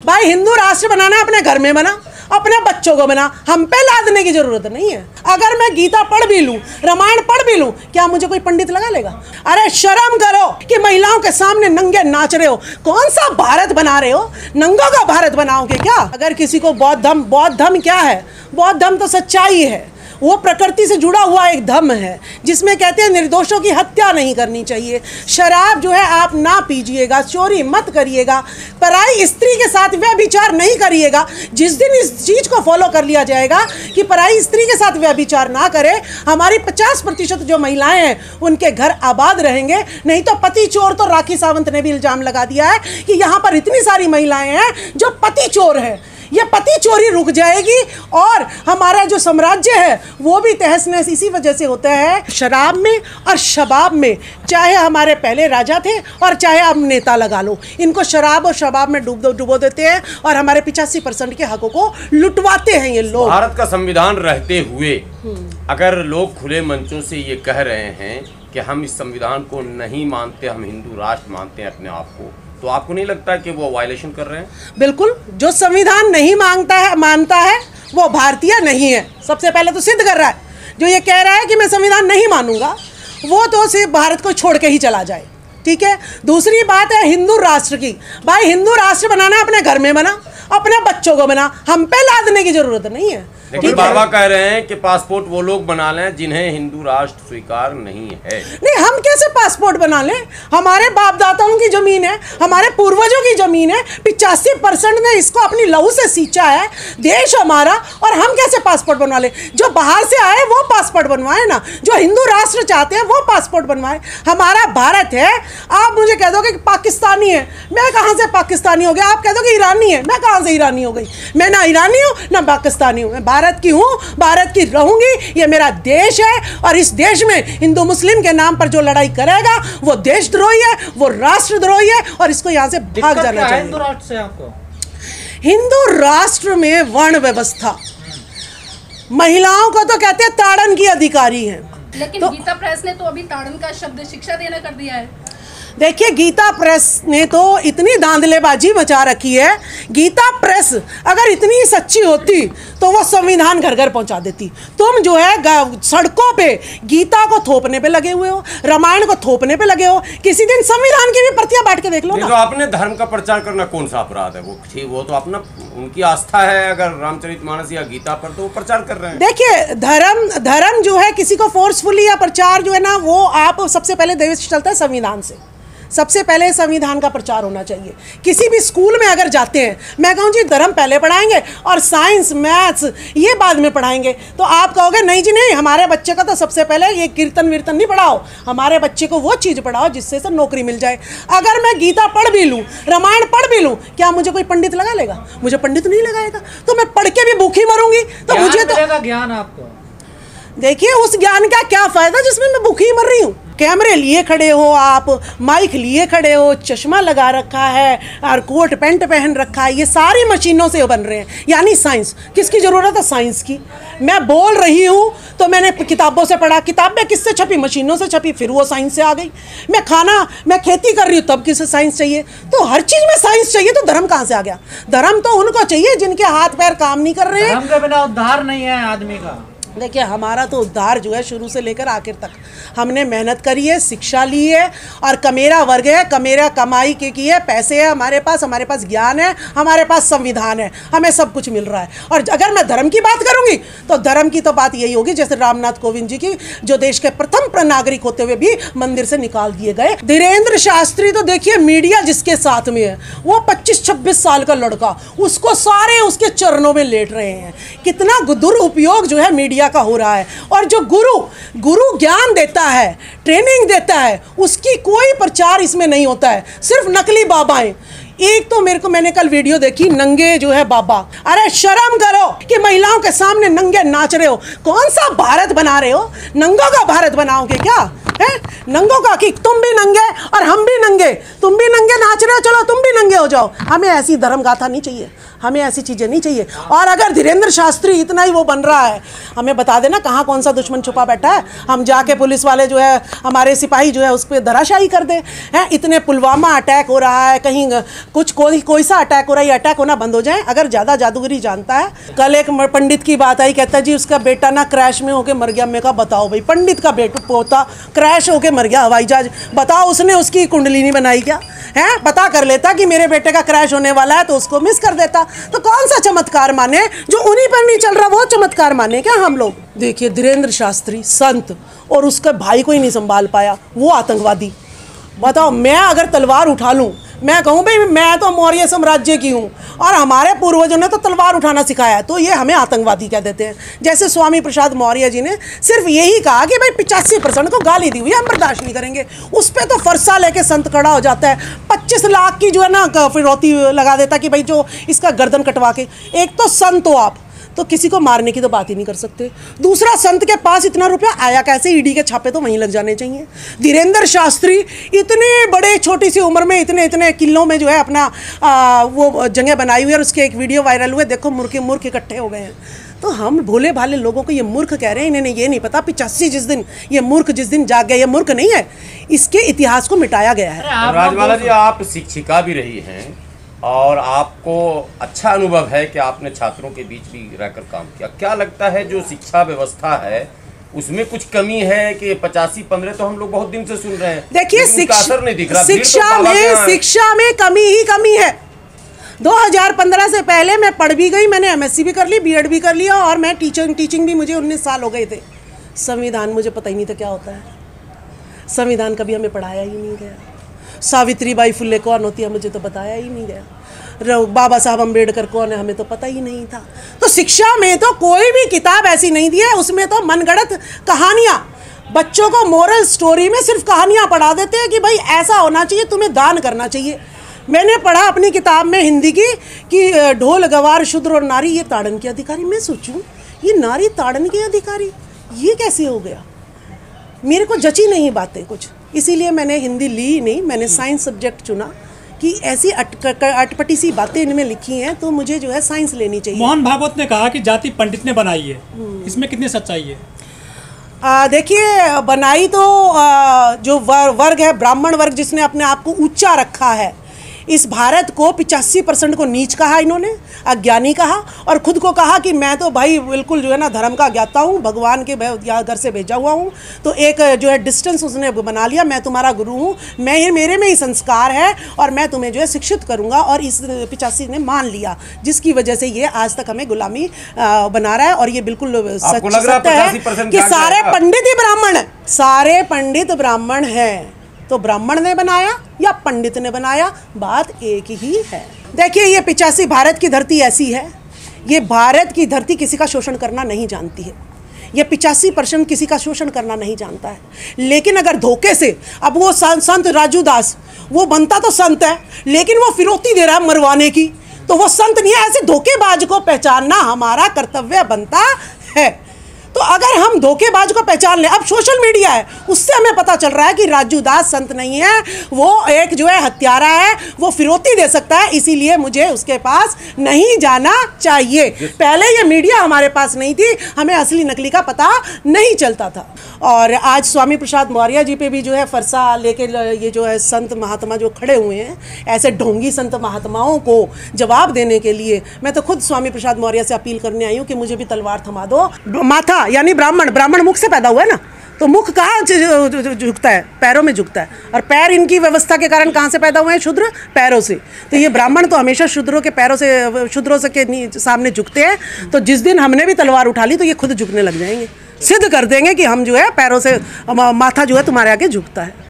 भाई हिंदू राष्ट्र बनाना अपने घर में बना, अपने बच्चों को बना, हम पे लादने की जरूरत नहीं है। अगर मैं गीता पढ़ भी लूं, रामायण पढ़ भी लूं, क्या मुझे कोई पंडित लगा लेगा? अरे शर्म करो कि महिलाओं के सामने नंगे नाच रहे हो। कौन सा भारत बना रहे हो? नंगों का भारत बनाओगे क्या? अगर किसी को बौद्ध धर्म क्या है? बौद्ध धर्म तो सच्चाई है, वो प्रकृति से जुड़ा हुआ एक धर्म है जिसमें कहते हैं निर्दोषों की हत्या नहीं करनी चाहिए। शराब जो है आप ना पीजिएगा, चोरी मत करिएगा, पराई स्त्री के साथ व्यभिचार नहीं करिएगा। जिस दिन इस चीज़ को फॉलो कर लिया जाएगा कि पराई स्त्री के साथ व्यभिचार ना करें, हमारी 50% जो महिलाएं हैं उनके घर आबाद रहेंगे। नहीं तो पति चोर, तो राखी सावंत ने भी इल्ज़ाम लगा दिया है कि यहाँ पर इतनी सारी महिलाएं हैं जो पति चोर हैं। ये पति चोरी रुक जाएगी और हमारा जो साम्राज्य है वो भी तहस नहस इसी वजह से होता है। शराब में और शबाब में, चाहे हमारे पहले राजा थे और चाहे अब नेता लगा लो, इनको शराब और शबाब में डुबो देते हैं और हमारे 85% के हकों को लुटवाते हैं ये लोग। भारत का संविधान रहते हुए अगर लोग खुले मंचों से ये कह रहे हैं कि हम इस संविधान को नहीं मानते, हम हिंदू राष्ट्र मानते हैं अपने आप को, तो आपको नहीं लगता कि वो वायलेशन कर रहे हैं? बिल्कुल, जो संविधान नहीं मानता है वो भारतीय नहीं है। सबसे पहले तो सिद्ध कर रहा है। जो ये कह रहा है कि मैं संविधान नहीं मानूंगा, वो तो सिर्फ भारत को छोड़ के ही चला जाए। ठीक है। दूसरी बात है हिंदू राष्ट्र की। भाई हिंदू राष्ट्र बनाना अपने घर में बना, अपने बच्चों को बना, हम पे लादने की जरूरत नहीं है। लेकिन बाबा कह रहे हैं कि पासपोर्ट वो लोग बना लें जिन्हें हिंदू राष्ट्र स्वीकार नहीं है। नहीं, हम कैसे पासपोर्ट बना लें? हमारे बाप दादाओं की जमीन है, हमारे पूर्वजों की जमीन है, 85% ने इसको अपनी लहू से सींचा है, देश हमारा, और हम कैसे पासपोर्ट बनवा लें? जो बाहर से आए वो पासपोर्ट बनवाए ना, जो हिंदू राष्ट्र चाहते हैं वो पासपोर्ट बनवाए। हमारा भारत है। आप मुझे कह दोगे कि पाकिस्तानी है, मैं कहाँ से पाकिस्तानी हो गया? आप कह दो कि ईरानी है, मैं कहाँ से ईरानी हो गई? मैं ना ईरानी हूँ ना पाकिस्तानी हूँ, मैं भारत की हूँ, भारत की रहूंगी। ये मेरा देश है और इस देश में हिंदू मुस्लिम के नाम पर जो लड़ाई करेगा वो देशद्रोही है, वो राष्ट्रद्रोही है और इसको यहाँ से भाग जाना चाहिए। हिंदू राष्ट्र से आपको? हिंदू राष्ट्र में वर्ण व्यवस्था, महिलाओं को तो कहते हैं ताड़न की अधिकारी है। लेकिन तो गीता प्रेस ने तो अभी ताड़न का शब्द शिक्षा देना कर दिया है। देखिए, गीता प्रेस ने तो इतनी धांधलेबाजी मचा रखी है। गीता प्रेस अगर इतनी सच्ची होती तो वो संविधान घर घर पहुंचा देती। तुम जो है सड़कों पे गीता को थोपने पे लगे हुए हो, रामायण को थोपने पे लगे हो। किसी दिन संविधान की भी प्रतियां बांट के देख लो ना। तो आपने धर्म का प्रचार करना कौन सा अपराध है? वो तो अपना उनकी आस्था है। अगर रामचरितमानस या गीता पर तो वो प्रचार कर रहे हैं। देखिए, धर्म जो है किसी को फोर्सफुली या प्रचार जो है ना, वो आप सबसे पहले देश चलता है संविधान से। सबसे पहले संविधान का प्रचार होना चाहिए। किसी भी स्कूल में अगर जाते हैं, मैं कहूँ जी धर्म पहले पढ़ाएंगे और साइंस मैथ्स ये बाद में पढ़ाएंगे, तो आप कहोगे नहीं जी नहीं, हमारे बच्चे का तो सबसे पहले ये कीर्तन वीर्तन नहीं पढ़ाओ, हमारे बच्चे को वो चीज़ पढ़ाओ जिससे से नौकरी मिल जाए। अगर मैं गीता पढ़ भी लूँ, रामायण पढ़ भी लूँ, क्या मुझे कोई पंडित लगा लेगा? मुझे पंडित नहीं लगाएगा। तो मैं पढ़ के भी भूखी मरूंगी। तो मुझे तो ज्ञान आपको, देखिए, उस ज्ञान का क्या फायदा जिसमें मैं भूखी मर रही हूँ? कैमरे लिए खड़े हो आप, माइक लिए खड़े हो, चश्मा लगा रखा है और कोट पैंट पहन रखा है, ये सारी मशीनों से बन रहे हैं। यानी साइंस किसकी ज़रूरत है? साइंस की। मैं बोल रही हूँ तो मैंने किताबों से पढ़ा, किताबें किससे छपी? मशीनों से छपी, फिर वो साइंस से आ गई। मैं खेती कर रही हूँ तब किससे साइंस चाहिए? तो हर चीज़ में साइंस चाहिए, तो धर्म कहाँ से आ गया? धर्म तो उनको चाहिए जिनके हाथ पैर काम नहीं कर रहे हैं। धर्म के बिना उद्धार नहीं है आदमी का। देखिए, हमारा तो उद्धार जो है शुरू से लेकर आखिर तक हमने मेहनत करी है, शिक्षा ली है और कमेरा वर्ग है, कमेरा कमाई की है, पैसे है हमारे पास ज्ञान है, हमारे पास संविधान है, हमें सब कुछ मिल रहा है। और अगर मैं धर्म की बात करूंगी तो धर्म की तो बात यही होगी जैसे रामनाथ कोविंद जी की, जो देश के प्रथम नागरिक होते हुए भी मंदिर से निकाल दिए गए। धीरेन्द्र शास्त्री तो देखिए, मीडिया जिसके साथ में है, वो 25-26 साल का लड़का, उसको सारे उसके चरणों में लेट रहे हैं। कितना दुरुपयोग जो है मीडिया का हो रहा है। और जो गुरु ज्ञान देता है, ट्रेनिंग देता है, उसकी कोई प्रचार इसमें नहीं होता है, सिर्फ नकली बाबाएं। एक तो मैंने कल वीडियो देखी, नंगे जो है बाबा। अरे शर्म करो कि महिलाओं के सामने नंगे नाच रहे हो। कौन सा भारत बना रहे हो? नंगों का भारत बनाओगे क्या? हैं? नंगों का कि तुम भी नंगे और हम भी नंगे, तुम भी नंगे नाच रहे हो, चलो तुम भी नंगे हो जाओ। हमें ऐसी धर्म गाथा नहीं चाहिए, हमें ऐसी चीज़ें नहीं चाहिए। और अगर धीरेन्द्र शास्त्री इतना ही वो बन रहा है, हमें बता देना कहाँ कौन सा दुश्मन छुपा बैठा है, हम जाके पुलिस वाले जो है, हमारे सिपाही जो है उस पर धराशायी कर दें। हैं, इतने पुलवामा अटैक हो रहा है, कहीं कुछ कोई सा अटैक हो रहा है, ये अटैक होना बंद हो जाए। अगर ज़्यादा जादूगरी जानता है, कल एक पंडित की बात आई, कहता जी उसका बेटा ना क्रैश में होके मर गया। मैं कहा बताओ भाई, पंडित का पोता क्रैश होके मर गया हवाई जहाज, बताओ उसने उसकी कुंडली नहीं बनाई क्या? है, पता कर लेता कि मेरे बेटे का क्रैश होने वाला है तो उसको मिस कर देता। तो कौन सा चमत्कार माने, जो उन्हीं पर नहीं चल रहा वो चमत्कार माने क्या हम लोग? देखिए धीरेन्द्र शास्त्री संत और उसके भाई को ही नहीं संभाल पाया, वो आतंकवादी। बताओ, मैं अगर तलवार उठा लूं, मैं कहूँ भाई मैं तो मौर्य साम्राज्य की हूँ और हमारे पूर्वजों ने तो तलवार उठाना सिखाया, तो ये हमें आतंकवादी कह देते हैं। जैसे स्वामी प्रसाद मौर्य जी ने सिर्फ यही कहा कि भाई 85% को गाली दी हुई है, हम बर्दाश्त नहीं करेंगे। उस पर तो फरसा लेके संत खड़ा हो जाता है, 25 लाख की जो है ना फिरौती लगा देता कि भाई जो इसका गर्दन कटवा के। एक तो संत हो आप, तो किसी को मारने की तो बात ही नहीं कर सकते। दूसरा, संत के पास इतना रुपया आया कैसे? ईडी के छापे तो वहीं लग जाने चाहिए। धीरेन्द्र शास्त्री इतने बड़े छोटी सी उम्र में इतने किलों में जो है अपना वो जगह बनाई हुई है, और उसके एक वीडियो वायरल हुए, देखो मूर्ख इकट्ठे हो गए हैं। तो हम भोले भाले लोगों को ये मूर्ख कह रहे हैं, इन्हें ये नहीं पता 85 जिस दिन ये मूर्ख जिस दिन जाग गया, ये मूर्ख नहीं है, इसके इतिहास को मिटाया गया है। राजमाला जी, आप शिक्षिका भी रही हैं और आपको अच्छा अनुभव है कि आपने छात्रों के बीच भी रहकर काम किया। क्या लगता है जो शिक्षा व्यवस्था है उसमें कुछ कमी है कि 85-15 तो हम लोग बहुत दिन से सुन रहे हैं? देखिए शिक्षा में कमी ही कमी है। 2015 से पहले मैं पढ़ भी गई, मैंने MSc भी कर ली, BEd भी कर लिया, और मैं टीचिंग भी, मुझे 19 साल हो गए थे। संविधान मुझे पता ही नहीं था क्या होता है, संविधान कभी हमें पढ़ाया ही नहीं गया। सावित्रीबाई फुले कौन होती है मुझे तो बताया ही नहीं गया। बाबा साहब अम्बेडकर कौन है हमें तो पता ही नहीं था। तो शिक्षा में तो कोई भी किताब ऐसी नहीं दी है, उसमें तो मनगढ़ंत कहानियाँ, बच्चों को मोरल स्टोरी में सिर्फ कहानियाँ पढ़ा देते हैं कि भाई ऐसा होना चाहिए, तुम्हें दान करना चाहिए। मैंने पढ़ा अपनी किताब में हिंदी की कि ढोल गवार शूद्र और नारी ये ताड़न के अधिकारी। मैं सोचूं ये नारी ताड़न के अधिकारी ये कैसे हो गया? मेरे को जची नहीं बातें कुछ, इसीलिए मैंने हिंदी ली ही नहीं, मैंने साइंस सब्जेक्ट चुना कि ऐसी अटपटी सी बातें इनमें लिखी हैं तो मुझे जो है साइंस लेनी चाहिए। मोहन भागवत ने कहा कि जाति पंडित ने बनाई है, इसमें कितनी सच्चाई है? देखिए, बनाई तो जो वर्ग है, ब्राह्मण वर्ग, जिसने अपने आप को ऊंचा रखा है, इस भारत को 85% को नीच कहा इन्होंने, अज्ञानी कहा, और खुद को कहा कि मैं तो भाई बिल्कुल जो है ना धर्म का ज्ञाता हूँ, भगवान के घर से भेजा हुआ हूँ। तो एक जो है डिस्टेंस उसने बना लिया, मैं तुम्हारा गुरु हूँ, मेरे में ही संस्कार है और मैं तुम्हें जो है शिक्षित करूँगा, और इस 85 ने मान लिया, जिसकी वजह से ये आज तक हमें गुलामी बना रहा है। और ये बिल्कुल सत्य है कि सारे पंडित ही ब्राह्मण हैं, सारे पंडित ब्राह्मण हैं। तो ब्राह्मण ने बनाया या पंडित ने बनाया, बात एक ही है। देखिए, ये 85 भारत की धरती ऐसी है, ये भारत की धरती किसी का शोषण करना नहीं जानती है। ये 85% किसी का शोषण करना नहीं जानता है। लेकिन अगर धोखे से, अब वो संत राजू दास, वो बनता तो संत है लेकिन वो फिरौती दे रहा है मरवाने की, तो वो संत नहीं है। ऐसे धोखेबाज को पहचानना हमारा कर्तव्य बनता है। तो अगर हम धोखेबाज को पहचान लें, अब सोशल मीडिया है, उससे हमें पता चल रहा है कि राजू दास संत नहीं है, वो एक जो है हत्यारा है, वो फिरौती दे सकता है, इसीलिए मुझे उसके पास नहीं जाना चाहिए। पहले ये मीडिया हमारे पास नहीं थी, हमें असली नकली का पता नहीं चलता था। और आज स्वामी प्रसाद मौर्य जी पे भी जो है फरसा लेके ये जो है संत महात्मा जो खड़े हुए हैं, ऐसे ढोंगी संत महात्माओं को जवाब देने के लिए मैं तो खुद स्वामी प्रसाद मौर्य से अपील करने आई हूँ कि मुझे भी तलवार थमा दो। माथा यानी ब्राह्मण मुख से पैदा हुआ है ना, तो मुख कहाँ झुकता है? पैरों में झुकता है, और पैर इनकी व्यवस्था के कारण कहाँ से पैदा हुए हैं? शूद्र, पैरों से। तो ये ब्राह्मण तो हमेशा शूद्रों के पैरों से, शूद्रों से के सामने झुकते हैं। तो जिस दिन हमने भी तलवार उठा ली तो ये खुद झुकने लग जाएंगे, सिद्ध कर देंगे कि हम जो है पैरों से, माथा जो है तुम्हारे आगे झुकता है।